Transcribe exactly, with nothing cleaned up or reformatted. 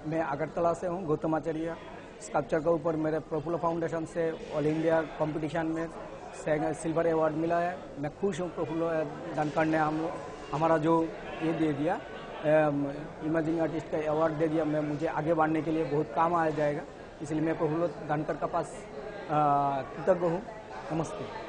मैं अगरतला से हूँ, गौतम आचार्य। स्कल्पचर के ऊपर मेरे प्रफुल्ल फाउंडेशन से ऑल इंडिया कंपटीशन में सिल्वर अवार्ड मिला है। मैं खुश हूँ। प्रफुल्ल धनखड़ ने हम हमारा जो ये दे दिया, इमर्जिंग आर्टिस्ट का अवार्ड दे दिया, मैं मुझे आगे बढ़ने के लिए बहुत काम आ जाएगा। इसलिए मैं प्रफुल्ल धनखड़ का पास कृतज्ञ हूँ। नमस्ते।